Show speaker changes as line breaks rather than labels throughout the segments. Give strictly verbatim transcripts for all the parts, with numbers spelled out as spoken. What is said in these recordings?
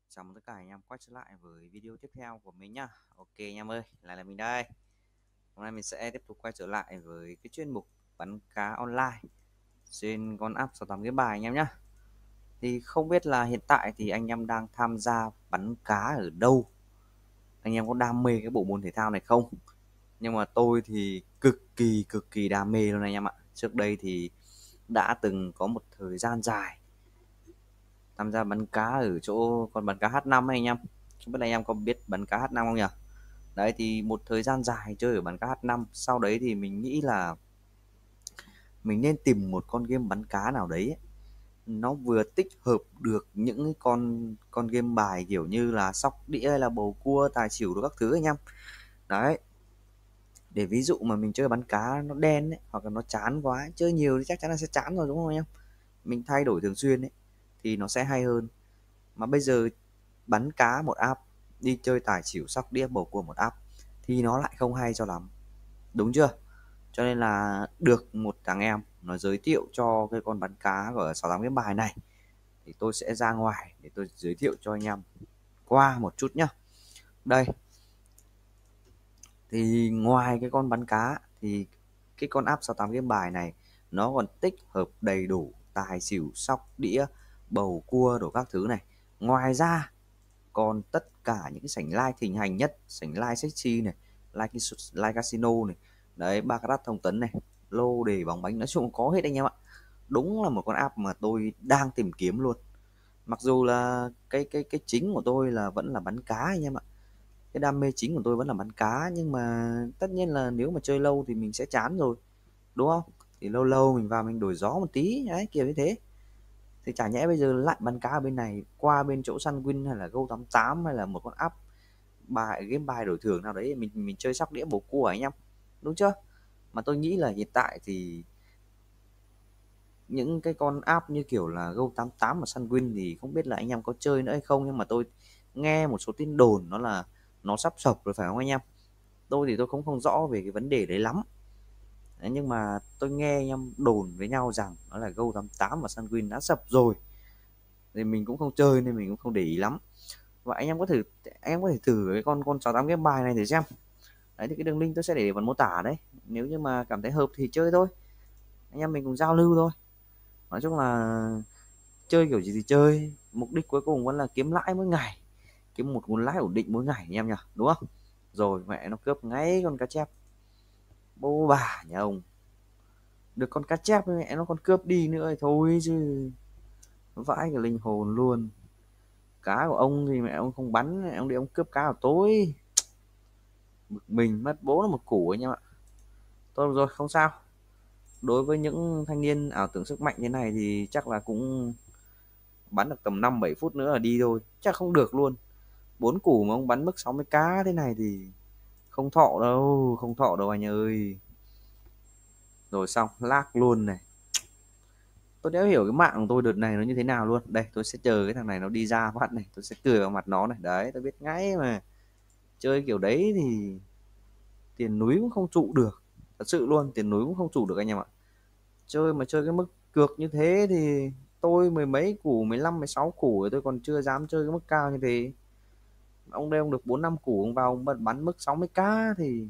Chào mừng tất cả anh em quay trở lại với video tiếp theo của mình nhá. Ok anh em ơi, lại là mình đây. Hôm nay mình sẽ tiếp tục quay trở lại với cái chuyên mục bắn cá online trên con app sáu tám cái bài anh em nhá. Thì không biết là hiện tại thì anh em đang tham gia bắn cá ở đâu, anh em có đam mê cái bộ môn thể thao này không? Nhưng mà tôi thì cực kỳ cực kỳ đam mê luôn anh em ạ. Trước đây thì đã từng có một thời gian dài tham gia bắn cá ở chỗ con bắn cá H năm ấy anh em. Không biết là anh em có biết bắn cá H năm không nhỉ? Đấy thì một thời gian dài chơi ở bắn cá H năm, sau đấy thì mình nghĩ là mình nên tìm một con game bắn cá nào đấy ấy, nó vừa tích hợp được những cái con con game bài kiểu như là sóc đĩa hay là bầu cua tài xỉu đồ các thứ anh em. Đấy, để ví dụ mà mình chơi bắn cá nó đen ấy, hoặc là nó chán quá, chơi nhiều thì chắc chắn là sẽ chán rồi đúng không anh em? Mình thay đổi thường xuyên ấy thì nó sẽ hay hơn. Mà bây giờ bắn cá một app, đi chơi tài xỉu sóc đĩa bầu cua một app thì nó lại không hay cho lắm, đúng chưa? Cho nên là được một thằng em nó giới thiệu cho cái con bắn cá của sáu tám cái bài này, thì tôi sẽ ra ngoài để tôi giới thiệu cho anh em qua một chút nhá. Đây, thì ngoài cái con bắn cá thì cái con app sáu tám cái bài này nó còn tích hợp đầy đủ tài xỉu sóc đĩa bầu cua đồ các thứ này. Ngoài ra còn tất cả những cái sảnh live thịnh hành nhất, sảnh live sexy này, live, live casino này, đấy, baccarat thông tấn này, lô đề bóng bánh, nói chung có hết anh em ạ. Đúng là một con app mà tôi đang tìm kiếm luôn. Mặc dù là cái cái cái chính của tôi là vẫn là bắn cá anh em ạ, cái đam mê chính của tôi vẫn là bắn cá, nhưng mà tất nhiên là nếu mà chơi lâu thì mình sẽ chán rồi, đúng không? Thì lâu lâu mình vào mình đổi gió một tí đấy, kiểu như thế. Thì chả nhẽ bây giờ lại bắn cá ở bên này qua bên chỗ Sunwin hay là Go tám tám hay là một con app bài game bài đổi thưởng nào đấy mình mình chơi sóc đĩa bầu cua anh em, đúng chưa? Mà tôi nghĩ là hiện tại thì những cái con app như kiểu là Go tám tám và Sunwin thì không biết là anh em có chơi nữa hay không, nhưng mà tôi nghe một số tin đồn nó là nó sắp sập rồi phải không anh em? Tôi thì tôi cũng không rõ về cái vấn đề đấy lắm. Đấy, nhưng mà tôi nghe anh em đồn với nhau rằng nó là Go tám tám và Sunwin đã sập rồi, thì mình cũng không chơi nên mình cũng không để ý lắm. Và anh em có thử anh em có thể thử cái con con sáu tám game bài này để xem. Đấy thì cái đường link tôi sẽ để phần mô tả đấy, nếu như mà cảm thấy hợp thì chơi thôi, anh em mình cùng giao lưu thôi. Nói chung là chơi kiểu gì thì chơi, mục đích cuối cùng vẫn là kiếm lãi mỗi ngày, kiếm một nguồn lãi ổn định mỗi ngày anh em nhỉ, đúng không? Rồi mẹ nó cướp ngay con cá chép, bố bà nhà ông, được con cá chép mẹ nó còn cướp đi nữa thì thôi chứ, vãi cái linh hồn luôn. Cá của ông thì mẹ ông không bắn, ông đi ông cướp cá của tôi, bực mình mất bố nó một củ anh em ạ. Thôi rồi không sao, đối với những thanh niên ảo tưởng sức mạnh như này thì chắc là cũng bắn được tầm năm bảy phút nữa là đi thôi, chắc không được luôn. Bốn củ mà ông bắn mức sáu mươi cá thế này thì không thọ đâu, không thọ đâu anh ơi. Rồi xong lag luôn này, tôi đéo hiểu cái mạng của tôi đợt này nó như thế nào luôn. Đây tôi sẽ chờ cái thằng này nó đi ra phát này, tôi sẽ cười vào mặt nó này, đấy tôi biết ngay mà. Chơi kiểu đấy thì tiền núi cũng không trụ được, thật sự luôn, tiền núi cũng không trụ được anh em ạ. Chơi mà chơi cái mức cược như thế thì tôi mười mấy củ, mười lăm mười sáu củ rồi tôi còn chưa dám chơi cái mức cao như thế. Ông đây ông được bốn năm củ ông vào ông bật bắn mức sáu mươi cá thì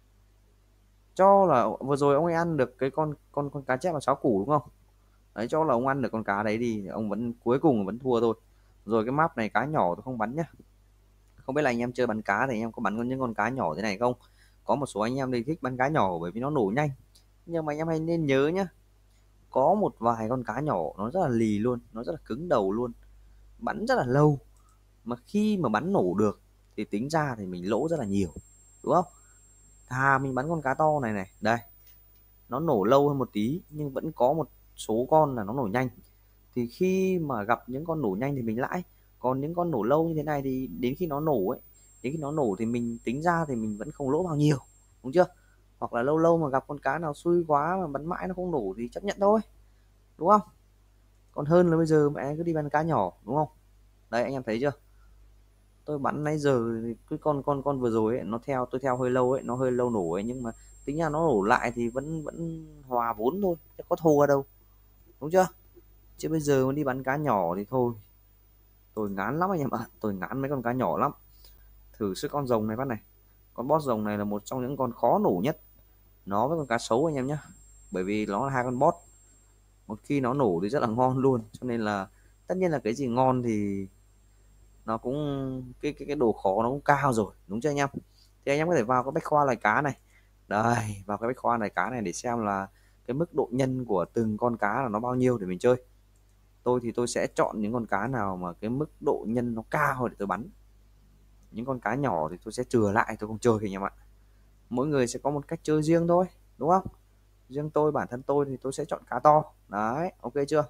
cho là vừa rồi ông ấy ăn được cái con con con cá chép là sáu củ đúng không? Đấy, cho là ông ăn được con cá đấy đi, ông vẫn cuối cùng vẫn thua thôi. Rồi cái map này cá nhỏ tôi không bắn nhá. Không biết là anh em chơi bắn cá thì anh em có bắn con những con cá nhỏ thế này không? Có một số anh em thì thích bắn cá nhỏ bởi vì nó nổ nhanh, nhưng mà anh em hãy nên nhớ nhá, có một vài con cá nhỏ nó rất là lì luôn, nó rất là cứng đầu luôn, bắn rất là lâu, mà khi mà bắn nổ được thì tính ra thì mình lỗ rất là nhiều, đúng không? Thà mình bắn con cá to này này, đây nó nổ lâu hơn một tí nhưng vẫn có một số con là nó nổ nhanh, thì khi mà gặp những con nổ nhanh thì mình lãi. Còn những con nổ lâu như thế này thì đến khi nó nổ ấy, đến khi nó nổ thì mình tính ra thì mình vẫn không lỗ bao nhiêu, đúng chưa? Hoặc là lâu lâu mà gặp con cá nào xui quá mà bắn mãi nó không nổ thì chấp nhận thôi, đúng không? Còn hơn là bây giờ mẹ cứ đi bắn cá nhỏ, đúng không? Đấy anh em thấy chưa, tôi bắn nãy giờ cái con con con vừa rồi ấy, nó theo tôi theo hơi lâu ấy, nó hơi lâu nổ ấy, nhưng mà tính ra nó nổ lại thì vẫn vẫn hòa vốn thôi, chứ có thua đâu, đúng chưa? Chứ bây giờ mà đi bắn cá nhỏ thì thôi, Tôi ngán lắm anh em ạ, tôi ngán mấy con cá nhỏ lắm. Thử sức con rồng này phát này. Con boss rồng này là một trong những con khó nổ nhất. Nó với con cá sấu anh em nhé. Bởi vì nó là hai con boss. Một khi nó nổ thì rất là ngon luôn. Cho nên là tất nhiên là cái gì ngon thì nó cũng cái cái cái độ khó nó cũng cao rồi, đúng chưa anh em? Thì anh em có thể vào cái bách khoa loài cá này. Đây, vào cái bách khoa loài cá này để xem là cái mức độ nhân của từng con cá là nó bao nhiêu để mình chơi. Tôi thì tôi sẽ chọn những con cá nào mà cái mức độ nhân nó cao để tôi bắn. Những con cá nhỏ thì tôi sẽ chừa lại, tôi không chơi anh em ạ. Mỗi người sẽ có một cách chơi riêng thôi, đúng không? Riêng tôi, bản thân tôi thì tôi sẽ chọn cá to. Đấy, ok chưa?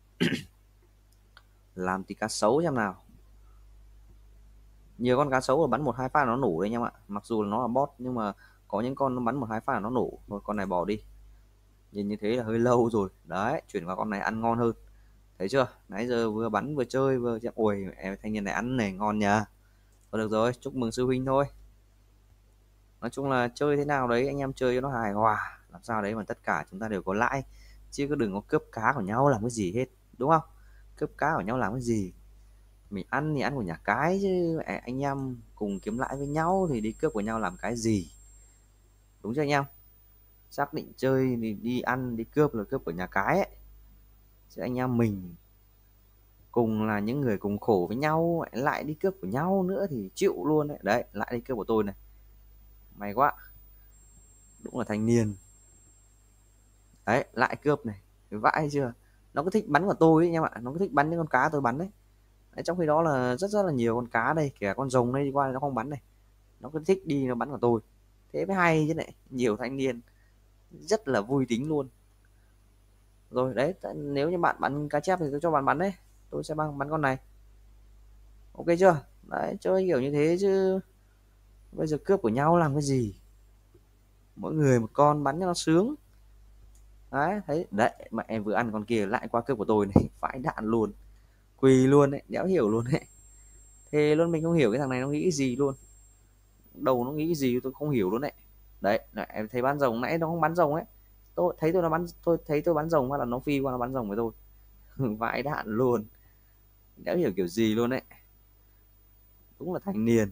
Làm tí cá sấu xem nào. Nhiều con cá sấu là bắn một hai phát nó nổ đấy anh em ạ. Mặc dù là nó là bot nhưng mà có những con nó bắn một hai phát nó nổ. Thôi con này bỏ đi. Nhìn như thế là hơi lâu rồi. Đấy, chuyển qua con này ăn ngon hơn. Thấy chưa? Nãy giờ vừa bắn vừa chơi vừa chạm. Ôi em thanh niên này ăn này ngon nhờ. Thôi được rồi, chúc mừng sư huynh thôi. Nói chung là chơi thế nào đấy anh em chơi cho nó hài hòa, làm sao đấy mà tất cả chúng ta đều có lãi, chứ cứ đừng có cướp cá của nhau làm cái gì hết, đúng không? Cướp cá của nhau làm cái gì? Mình ăn thì ăn của nhà cái chứ, anh em cùng kiếm lãi với nhau thì đi cướp của nhau làm cái gì, đúng chưa anh em? Xác định chơi thì đi ăn đi cướp là cướp của nhà cái ấy, chứ anh em mình cùng là những người cùng khổ với nhau lại đi cướp của nhau nữa thì chịu luôn đấy. Đấy, lại đi cướp của tôi này, may quá, đúng là thanh niên. Đấy, lại cướp này, vãi chưa? Nó cứ thích bắn vào tôi ấy, anh em ạ, nó cứ thích bắn những con cá tôi bắn đấy. Đấy, trong khi đó là rất rất là nhiều con cá đây, kể cả con rồng đây đi qua nó không bắn này, nó cứ thích đi nó bắn vào tôi, thế mới hay chứ này. Nhiều thanh niên rất là vui tính luôn. Rồi đấy, nếu như bạn bắn cá chép thì tôi cho bạn bắn đấy, tôi sẽ bắn bắn con này, ok chưa? Đấy, chơi kiểu như thế chứ bây giờ cướp của nhau làm cái gì, mỗi người một con bắn cho nó sướng. Đấy, thấy đấy, mà em vừa ăn con kia lại qua cướp của tôi này, vãi đạn luôn, quỳ luôn đấy, đéo hiểu luôn đấy. Thế luôn, mình không hiểu cái thằng này nó nghĩ gì luôn, đầu nó nghĩ gì tôi không hiểu luôn đấy. Đấy, đấy em thấy bắn rồng nãy nó không bắn rồng ấy, tôi thấy tôi nó bắn, tôi thấy tôi bắn rồng, hay là nó phi qua nó bắn rồng với tôi. Vãi đạn luôn, đéo hiểu kiểu gì luôn đấy. Đúng là thành niên,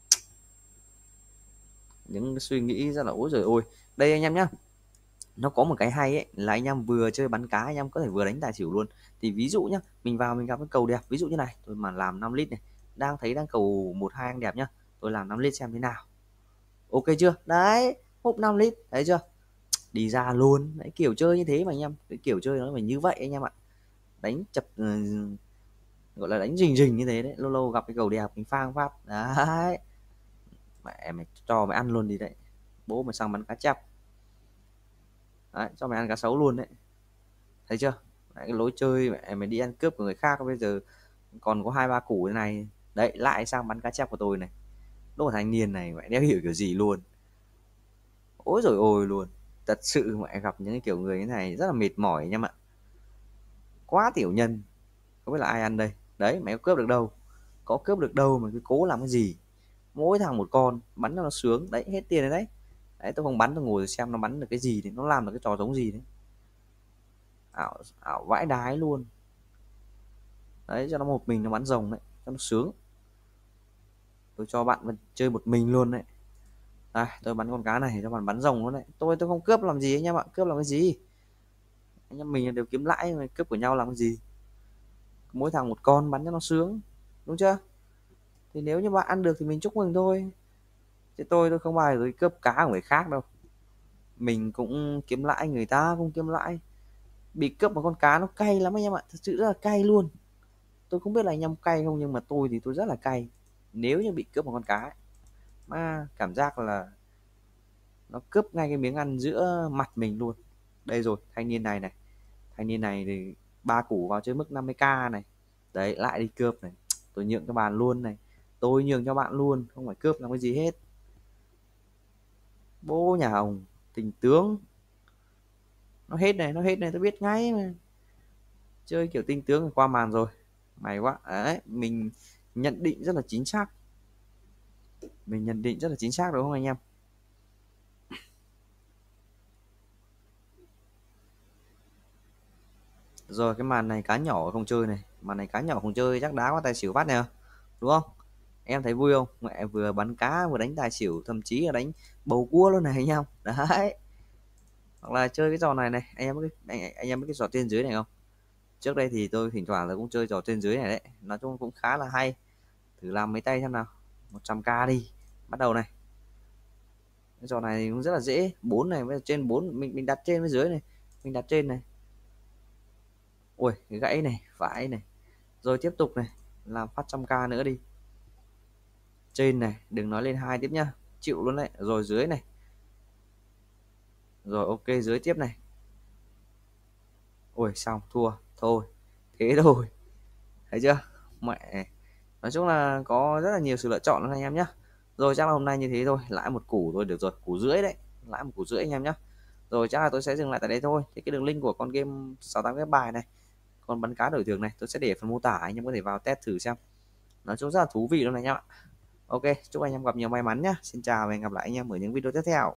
những suy nghĩ rất là ối rồi ôi. Đây anh em nhá, nó có một cái hay ấy là anh em vừa chơi bắn cá anh em có thể vừa đánh tài xỉu luôn. Thì ví dụ nhá, mình vào mình gặp cái cầu đẹp, ví dụ như này, tôi mà làm năm lít này, đang thấy đang cầu một hai anh đẹp nhá, tôi làm năm lít xem thế nào, ok chưa? Đấy, húp năm lít, thấy chưa? Đi ra luôn đấy, kiểu chơi như thế mà anh em, cái kiểu chơi nó phải như vậy anh em ạ. Đánh chập ừ, gọi là đánh rình rình như thế đấy, lâu lâu gặp cái cầu đẹp mình phang phát đấy, mẹ mày cho mày ăn luôn đi đấy, bố mày sang bắn cá chép đấy, cho mày ăn cá sấu luôn đấy, thấy chưa? Đấy, cái lối chơi mẹ mày đi ăn cướp của người khác bây giờ còn có hai ba củ thế này, đấy lại sang bắn cá chép của tôi này. Đồ thanh niên này mẹ đéo hiểu kiểu gì luôn, ối rồi ôi luôn. Thật sự mẹ gặp những cái kiểu người như này rất là mệt mỏi anh em ạ, quá tiểu nhân, không biết là ai ăn đây. Đấy, mày có cướp được đâu, có cướp được đâu mà cứ cố làm cái gì, mỗi thằng một con bắn cho nó sướng đấy, hết tiền rồi đấy. Đấy, tôi không bắn, tôi ngồi xem nó bắn được cái gì thì nó làm được cái trò giống gì đấy, ảo ảo vãi đái luôn. Đấy, cho nó một mình nó bắn rồng đấy cho nó sướng, tôi cho bạn chơi một mình luôn đấy. Đây, tôi bắn con cá này cho bạn bắn rồng luôn đấy, tôi tôi không cướp làm gì anh em ạ, cướp làm cái gì, anh em mình đều kiếm lãi mà cướp của nhau làm cái gì, mỗi thằng một con bắn cho nó sướng, đúng chưa? Thì nếu như bạn ăn được thì mình chúc mừng thôi, chứ tôi tôi không bao giờ cướp cá của người khác đâu, mình cũng kiếm lãi người ta cũng kiếm lãi. Bị cướp một con cá nó cay lắm anh em ạ, thật sự rất là cay luôn. Tôi không biết là anh em cay không nhưng mà tôi thì tôi rất là cay, nếu như bị cướp một con cá ấy, mà cảm giác là nó cướp ngay cái miếng ăn giữa mặt mình luôn. Đây rồi, thanh niên này này, thanh niên này thì ba củ vào chơi mức năm mươi k này, đấy lại đi cướp này, tôi nhượng cho bạn luôn này, tôi nhường cho bạn luôn, không phải cướp làm cái gì hết. Bố nhà Hồng tình tướng, nó hết này, nó hết này, tôi biết ngay mà, chơi kiểu tinh tướng thì qua màn rồi, mày quá đấy. Mình nhận định rất là chính xác, mình nhận định rất là chính xác đúng không anh em? Rồi cái màn này cá nhỏ không chơi này, màn này cá nhỏ không chơi chắc đá qua tài xỉu phát nè, đúng không? Em thấy vui không? Mẹ vừa bắn cá vừa đánh tài xỉu, thậm chí là đánh bầu cua luôn này anh em. Đấy. Hoặc là chơi cái trò này này, anh em biết cái anh, anh em biết cái trò trên dưới này không? Trước đây thì tôi thỉnh thoảng là cũng chơi trò trên dưới này đấy, nói chung cũng khá là hay. Thử làm mấy tay xem nào. một trăm k đi. Bắt đầu này. Cái trò này cũng rất là dễ, bốn này với trên bốn mình mình đặt trên với dưới này. Mình đặt trên này. Ui, cái gãy này, phải này. Rồi tiếp tục này, làm phát trăm k nữa đi. Trên này, đừng nói lên hai tiếp nhá. Chịu luôn đấy. Rồi dưới này. Rồi ok, dưới tiếp này. Ui, xong, thua. Thôi, thế thôi. Thấy chưa? Mẹ. Nói chung là có rất là nhiều sự lựa chọn luôn anh em nhé. Rồi chắc là hôm nay như thế thôi, lãi một củ thôi được rồi, củ rưỡi đấy, lãi một củ rưỡi anh em nhé. Rồi chắc là tôi sẽ dừng lại tại đây thôi. Thì cái đường link của con game sáu tám cái bài này, con bắn cá đổi thưởng này tôi sẽ để phần mô tả, anh em có thể vào test thử xem. Nói chung rất là thú vị luôn này anh em ạ. Ok, chúc anh em gặp nhiều may mắn nhé. Xin chào và hẹn gặp lại anh em ở những video tiếp theo.